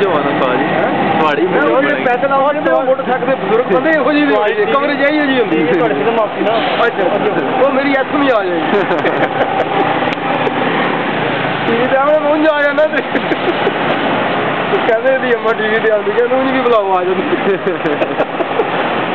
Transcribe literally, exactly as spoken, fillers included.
ਹੋਣਾ ਸਵਾਰੀ ਸਵਾਰੀ ਪੈਦਲ ਆਉਂਦੇ ਤੇ ਮੋਟਰਸਾਈਕਲ ਦੇ ਬਜ਼ੁਰਗ ਬੰਦੇ ਇਹੋ ਜਿਹੇ ਹੋਏ ਕਮਰੇ ਜਾਈ ਜੀ ਹੁੰਦੀ ਹੈ ਤੁਹਾਡੇ ਤੇ ਮਾਫੀ ਨਾ ਅੱਛਾ ਉਹ ਮੇਰੀ ਅੱਖ ਵੀ ਆ ਜਾਏਗੀ ਟੀਵੀ ਤੇ ਆਉਣਾ ਮੁੰਝ ਆ ਜਾਂਦਾ ਤੇ ਕਹਿੰਦੇ ਦੀ ਅੰਮਾ ਟੀਵੀ ਤੇ ਆਉਂਦੀ ਕਹਿੰਦੇ ਉਹਨੂੰ ਵੀ ਬੁਲਾਓ ਆ ਜਾਂਦੀ